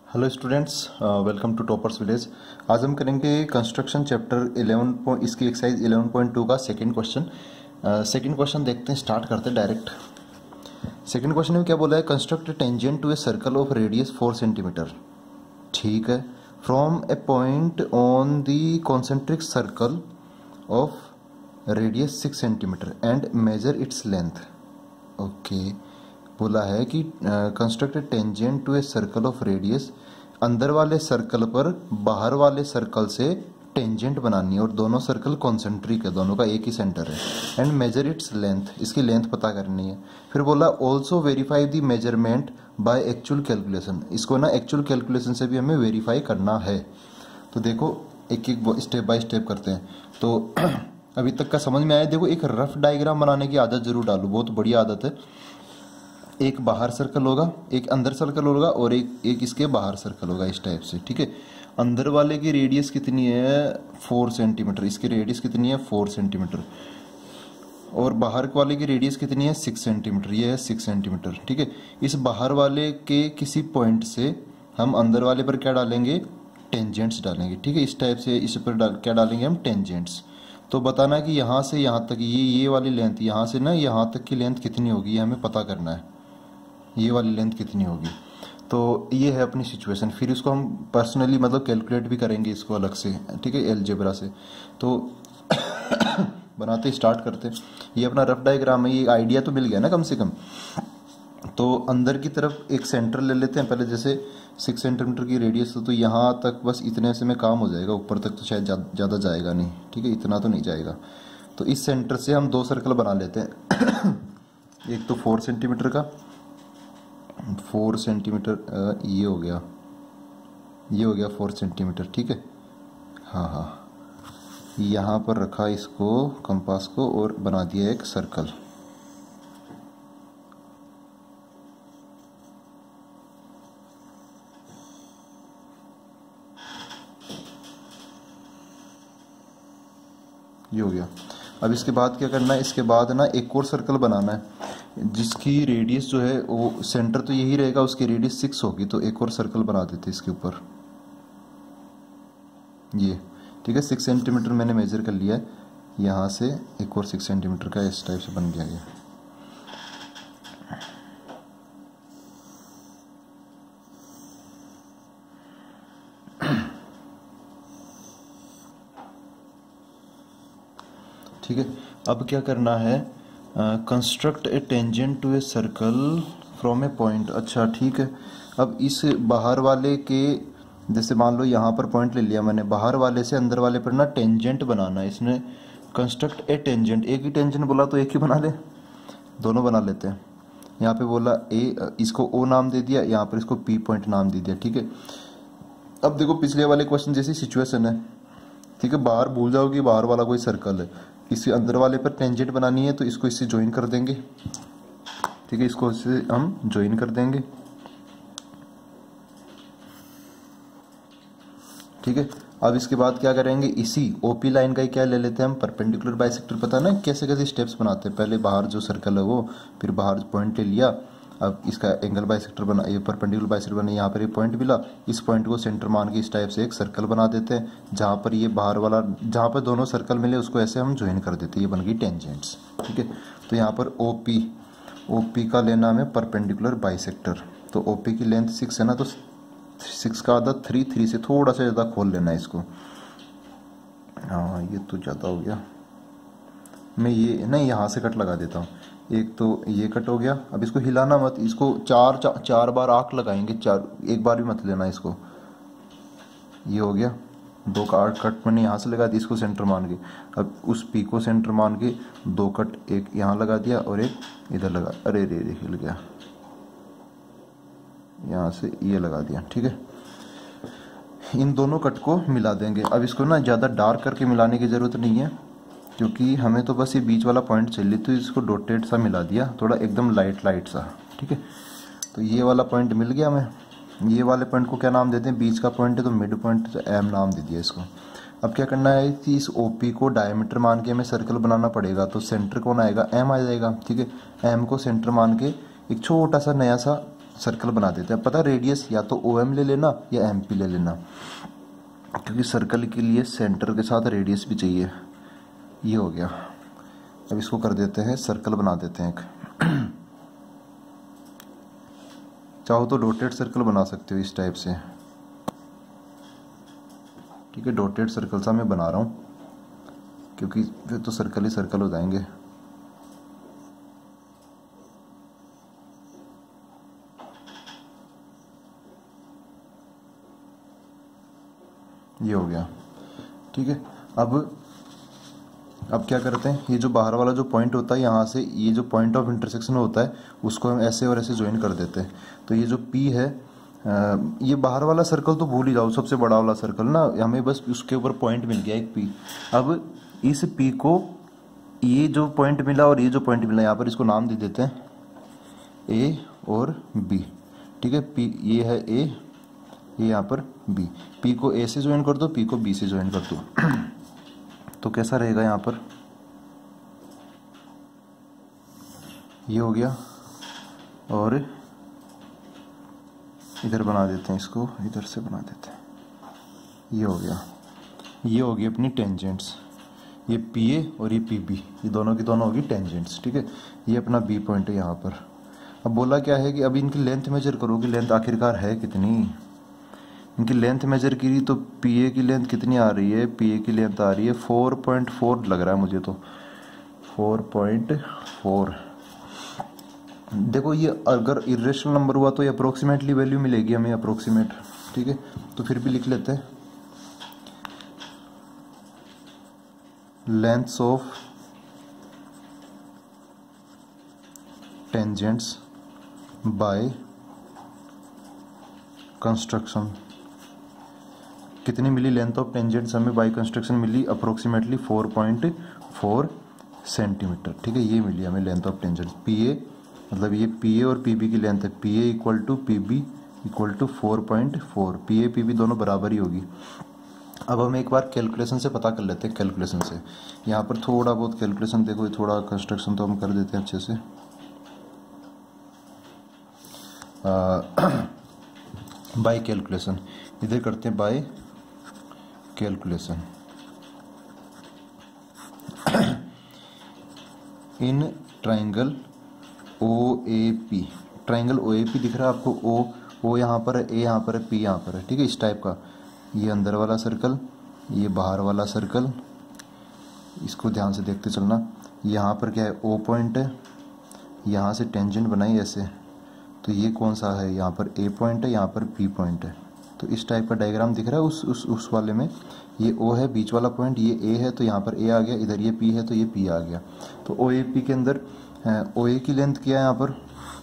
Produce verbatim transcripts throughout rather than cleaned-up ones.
Hello students, welcome to toppers village. आज हम करेंगे कंस्ट्रक्शन चैप्टर इलेवन पॉइंट इसकी एक्सरसाइज इलेवन पॉइंट टू का सेकंड क्वेश्चन। सेकंड क्वेश्चन देखते हैं, स्टार्ट करते हैं डायरेक्ट। सेकंड क्वेश्चन में क्या बोला है? Construct tangent to a circle of radius four centimetre. ठीक है, from a point on the concentric circle of radius six centimetre and measure its length. Okay, बोला है कि construct tangent to a circle of radius, अंदर वाले circle पर बाहर वाले सर्कल से टेंजेंट बनानी है और दोनों सर्कल कॉन्सेंट्रिक है, दोनों का एक ही सेंटर है। एंड मेजर इट्स लेंथ, इसकी लेंथ पता करनी है। फिर बोला also verify the measurement by actual calculation, इसको ना एक्चुअल कैलकुलेशन से भी हमें वेरीफाई करना है। तो देखो एक एक स्टेप बाय स्टेप करते हैं। तो अभी तक का समझ में आया? देखो एक रफ डायग्राम बनाने की आदत जरूर डालो, बहुत बढ़िया आदत है। एक बाहर सर्कल होगा, एक अंदर सर्कल होगा और एक एक इसके बाहर सर्कल होगा, इस टाइप से। ठीक है, अंदर वाले की रेडियस कितनी है? Four centimetre. इसकी रेडियस कितनी है? Four centimetre. और बाहर वाले की रेडियस कितनी है? Six centimetre. ये है सिक्स सेंटीमीटर। ठीक है, इस बाहर वाले के किसी पॉइंट से हम अंदर वाले पर क्या डालेंगे? टेंजेंट्स डालेंगे। ठीक है, इस टाइप से इस पर डाल, क्या डालेंगे हम? टेंजेंट्स। तो बताना कि यहाँ से यहाँ तक ये ये वाली लेंथ, यहाँ से ना यहाँ तक की लेंथ कितनी होगी, ये हमें पता करना है। ये वाली लेंथ कितनी होगी? तो ये है अपनी सिचुएशन। फिर इसको हम पर्सनली मतलब कैलकुलेट भी करेंगे इसको अलग से। ठीक है, अलजेब्रा से। तो बनाते स्टार्ट करते। ये अपना रफ डायग्राम है, ये आइडिया तो मिल गया ना कम से कम। तो अंदर की तरफ एक सेंटर ले लेते हैं पहले। जैसे सिक्स सेंटीमीटर की रेडियस हो तो यहाँ तक बस इतने से में काम हो जाएगा, ऊपर तक तो शायद ज़्यादा जाएगा नहीं। ठीक है, इतना तो नहीं जाएगा। तो इस सेंटर से हम दो सर्कल बना लेते हैं। एक तो फोर सेंटीमीटर का, फोर सेंटीमीटर ये हो गया, ये हो गया फोर सेंटीमीटर। ठीक है, हाँ हाँ, यहाँ पर रखा इसको कंपास को और बना दिया एक सर्कल। ये हो गया। अब इसके बाद क्या करना है? इसके बाद ना एक और सर्कल बनाना है जिसकी रेडियस जो है वो सेंटर तो यही रहेगा, उसकी रेडियस सिक्स होगी। तो एक और सर्कल बना देते इसके ऊपर, ये। ठीक है, सिक्स सेंटीमीटर मैंने मेजर कर लिया है, यहाँ से एक और सिक्स सेंटीमीटर का इस टाइप से बन गया ये। ठीक है, अब क्या करना है? Construct a tangent to a circle from a point. अच्छा ठीक है, अब इस बाहर वाले के, जैसे मान लो यहाँ पर पॉइंट ले लिया मैंने, बाहर वाले से अंदर वाले पर ना टेंजेंट बनाना है। इसने कंस्ट्रक्ट ए टेंजेंट, एक ही टेंजेंट बोला तो एक ही बना ले, दोनों बना लेते हैं। यहाँ पे बोला ए, इसको ओ नाम दे दिया, यहाँ पर इसको पी पॉइंट नाम दे दिया। ठीक है, अब देखो पिछले वाले क्वेश्चन जैसी सिचुएशन है। ठीक है, बाहर भूल जाओ कि बाहर वाला कोई सर्कल है, इसी अंदर वाले पर टेंजेंट बनानी है तो इसको इससे ज्वाइन कर देंगे। ठीक है, इसको इससे हम ज्वाइन कर देंगे। ठीक है, अब इसके बाद क्या करेंगे? इसी ओपी लाइन का ही क्या ले लेते हैं हम? Perpendicular bisector. पता है ना कैसे कैसे स्टेप्स बनाते हैं? पहले बाहर जो सर्कल है वो, फिर बाहर पॉइंट ले लिया, अब इसका एंगल बाइसेक्टर बना, ये परपेंडिकुलर बाइसेक्टर बना, यहाँ पर ये पॉइंट मिला, इस पॉइंट को सेंटर मान के इस टाइप से एक सर्कल बना देते हैं। जहाँ पर ये बाहर वाला, जहाँ पर दोनों सर्कल मिले उसको ऐसे हम ज्वाइन कर देते हैं, ये बन गई टेंजेंट्स। ठीक है, तो यहाँ पर ओपी, ओपी का लेना हमें परपेंडिकुलर बाइसेक्टर। तो ओपी की लेंथ सिक्स है ना, तो सिक्स का आधा थ्री, थ्री से थोड़ा सा ज़्यादा खोल लेना है इसको। हाँ ये तो ज़्यादा हो गया, मैं ये नहीं यहाँ से कट लगा देता हूँ। एक तो ये कट हो गया। अब इसको हिलाना मत, इसको चार चा, चार बार आंख लगाएंगे, चार, एक बार भी मत लेना इसको। ये हो गया, दो का कट मैंने यहाँ से लगा दिया, इसको सेंटर मान के। अब उस पी को सेंटर मान के दो कट, एक यहाँ लगा दिया और एक इधर लगा, अरे रे रे हिल गया, यहाँ से ये लगा दिया। ठीक है, इन दोनों कट को मिला देंगे। अब इसको ना ज़्यादा डार्क करके मिलाने की ज़रूरत नहीं है, क्योंकि हमें तो बस ये बीच वाला पॉइंट चाहिए, तो इसको डॉटेड सा मिला दिया, थोड़ा एकदम लाइट लाइट सा। ठीक है, तो ये वाला पॉइंट मिल गया हमें। ये वाले पॉइंट को क्या नाम देते हैं? बीच का पॉइंट है तो मिड पॉइंट, तो एम नाम दे दिया इसको। अब क्या करना है कि इस ओपी को डायमीटर मान के हमें सर्कल बनाना पड़ेगा। तो सेंटर कौन आएगा? एम आ जाएगा। ठीक है, एम को सेंटर मान के एक छोटा सा नया सा सर्कल बना देते हैं। पता रेडियस या तो ओ एम ले लेना या एम पी ले लेना, क्योंकि सर्कल के लिए सेंटर के साथ रेडियस भी चाहिए। ये हो गया। अब इसको कर देते हैं, सर्कल बना देते हैं एक। चाहो तो डॉटेड सर्कल बना सकते हो इस टाइप से, ठीक है। डॉटेड सर्कल सा मैं बना रहा हूँ, क्योंकि फिर तो सर्कल ही सर्कल हो जाएंगे। ये हो गया, ठीक है। अब अब क्या करते हैं, ये जो बाहर वाला जो पॉइंट होता है, यहाँ से ये जो पॉइंट ऑफ इंटरसेक्शन होता है उसको हम ऐसे और ऐसे ज्वाइन कर देते हैं। तो ये जो P है, ये बाहर वाला सर्कल तो भूल ही जाओ, सबसे बड़ा वाला सर्कल ना, हमें बस उसके ऊपर पॉइंट मिल गया एक P। अब इस P को, ये जो पॉइंट मिला और ये जो पॉइंट मिला, यहाँ पर इसको नाम दे देते हैं A और B, ठीक है। P ये है A, ये यहाँ पर B। P को A से ज्वाइन कर दो, P को B से ज्वाइन कर दो। तो कैसा रहेगा, यहाँ पर ये हो गया, और इधर बना देते हैं इसको, इधर से बना देते हैं। ये हो गया, ये होगी अपनी टेंजेंट्स। ये पी ए और ये पी बी, ये दोनों की दोनों होगी टेंजेंट्स, ठीक है। ये अपना बी पॉइंट है यहाँ पर। अब बोला क्या है कि अब इनकी लेंथ मेजर करो कि लेंथ आखिरकार है कितनी। इनकी लेंथ मेजर की तो पी ए की लेंथ कितनी आ रही है, पी ए की लेंथ आ रही है फोर पॉइंट फोर लग रहा है मुझे तो, फोर पॉइंट फोर। देखो ये अगर इरेशनल नंबर हुआ तो ये अप्रोक्सीमेटली वैल्यू मिलेगी हमें, अप्रोक्सीमेट, ठीक है। तो फिर भी लिख लेते हैं, lengths of tangents by construction. कितनी मिली लेंथ ऑफ टेंजेंट्स हमें बाय कंस्ट्रक्शन मिली, approximately four point four centimetre, ठीक है। ये मिली हमें length of tangents. P A मतलब ये पी ए और पी बी की लेंथ है, P A equal to P B equal to four point four. P A P B दोनों बराबर ही होगी। अब हम एक बार कैलकुलेशन से पता कर लेते हैं, कैलकुलेशन से। यहाँ पर थोड़ा बहुत कैलकुलेशन, देखो ये थोड़ा कंस्ट्रक्शन तो हम कर देते हैं अच्छे से। बाय कैलकुलेशन इधर करते हैं, by calculation. In triangle O A P, triangle O A P दिख रहा है आपको, ओ ओ यहाँ पर है, ए यहाँ पर है, पी यहाँ पर है, ठीक है। इस टाइप का, ये अंदर वाला सर्कल, ये बाहर वाला सर्कल, इसको ध्यान से देखते चलना। यहाँ पर क्या है, ओ पॉइंट है, यहाँ से टेंजेंट बनाई ऐसे, तो ये कौन सा है, यहाँ पर ए पॉइंट है, यहाँ पर पी पॉइंट है। तो इस टाइप का डायग्राम दिख रहा है उस उस उस वाले में। ये ओ है बीच वाला पॉइंट, ये ए है तो यहाँ पर ए आ गया, इधर ये पी है तो ये पी आ गया। तो ओ ए पी के अंदर ओ ए की लेंथ क्या है, यहाँ पर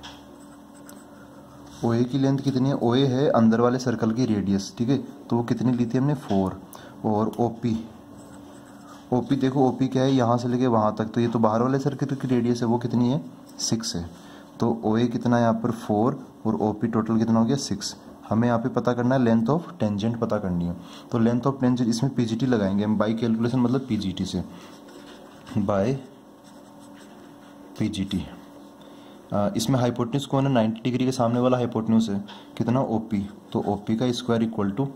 ओ ए की लेंथ कितनी है, ओ ए है अंदर वाले सर्कल की रेडियस, ठीक है। तो वो कितनी ली थी हमने, फोर। और ओ पी, ओ पी देखो, ओ पी क्या है, यहाँ से लेके वहाँ तक, तो ये तो बाहर वाले सर्कल की रेडियस है, वो कितनी है, सिक्स है। तो ओ ए कितना है यहाँ पर, फोर, और ओ पी टोटल कितना हो गया, सिक्स। हमें यहाँ पे पता करना है लेंथ ऑफ टेंजेंट पता करनी है। तो लेंथ ऑफ टेंजेंट इसमें पीजीटी लगाएंगे हम, बाय कैलकुलेशन मतलब पीजीटी से, बाय पीजीटी। इसमें हाइपोटेन्यूज कौन है, नाइन्टी डिग्री के सामने वाला हाइपोटेन्यूज है, कितना, ओपी। तो ओपी का square equal to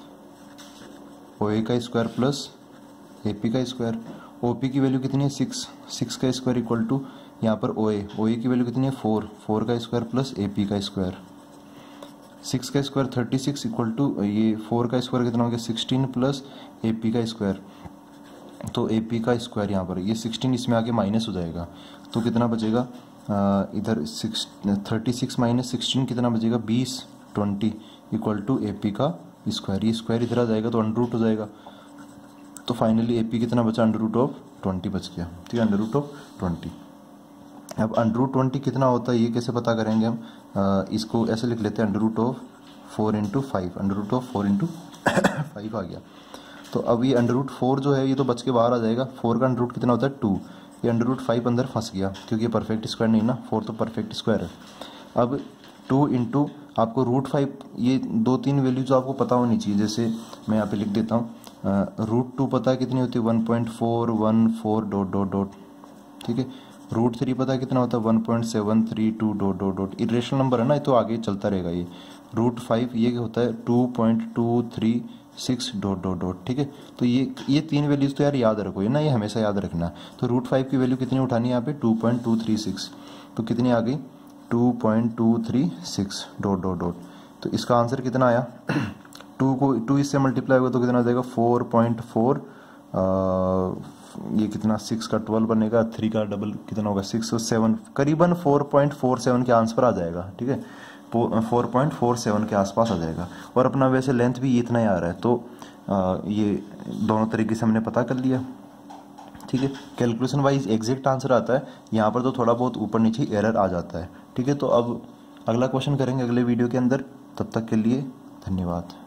O A का स्क्वायर प्लस ए पी का स्क्वायर। ओपी की वैल्यू कितनी है, सिक्स, सिक्स का स्क्वायर इक्वल टू यहाँ पर ओ ए, ओ ए की वैल्यू कितनी है, फोर, फोर का स्क्वायर प्लस ए पी का स्क्वायर। सिक्स का square thirty six equal to ये फोर का स्क्वायर कितना हो गया, सिक्सटीन प्लस ए पी का स्क्वायर। तो ए पी का स्क्वायर यहाँ पर ये सिक्सटीन इसमें आके माइनस हो जाएगा, तो कितना बचेगा, आ, इधर six thirty six minus sixteen कितना बचेगा, बीस, twenty equal to A P का स्क्वायर। ये स्क्वायर इधर आ जाएगा तो अंडर रूट हो जाएगा। तो फाइनली ए पी कितना बचा, अंडर रूट ऑफ ट्वेंटी बच गया, ठीक है, अंडर रूट ऑफ ट्वेंटी। अब अंडर रूट ट्वेंटी कितना होता है ये कैसे पता करेंगे हम, आ, इसको ऐसे लिख लेते हैं, under root of four into five, under root of four into five आ गया। तो अब ये अंडर रूट फोर जो है ये तो बच के बाहर आ जाएगा, फोर का अंडर रूट कितना होता है, टू। ये अंडर रूट फाइव अंदर फंस गया क्योंकि ये परफेक्ट स्क्वायर नहीं ना, फोर तो परफेक्ट स्क्वायर है। अब टू इंटू आपको रूट फाइव, ये दो तीन वैल्यू जो आपको पता होनी चाहिए, जैसे मैं यहाँ पे लिख देता हूँ, रूट टू पता है कितनी होती है, one point four one four dot dot dot, ठीक है। रूट थ्री पता है कितना होता है one point seven three two dot dot dot irrational number है ना, तो आगे चलता रहेगा ये। रूट फाइव ये होता है two point two three six dot dot dot, ठीक है। तो ये ये तीन वैल्यूज तो यार याद रखो, ये ना, ये हमेशा याद रखना। तो रूट फाइव की वैल्यू कितनी उठानी है यहाँ पे, two point two three six, तो कितनी आ गई two point two three six dot dot dot. तो इसका आंसर कितना आया, टू को टू इससे मल्टीप्लाई होगा तो कितना आ जाएगा फोर पॉइंट फोर, ये कितना सिक्स का ट्वेल्व बनेगा, थ्री का डबल कितना होगा सिक्स और सेवन, करीबन फोर पॉइंट फोर सेवन के आंसर आ जाएगा, ठीक है, फोर पॉइंट फोर सेवन के आसपास आ जाएगा। और अपना वैसे लेंथ भी इतना ही आ रहा है, तो आ, ये दोनों तरीके से हमने पता कर लिया, ठीक है। कैलकुलेशन वाइज एग्जैक्ट आंसर आता है, यहाँ पर तो थोड़ा बहुत ऊपर नीचे एरर आ जाता है, ठीक है। तो अब अगला क्वेश्चन करेंगे अगले वीडियो के अंदर, तब तक के लिए धन्यवाद।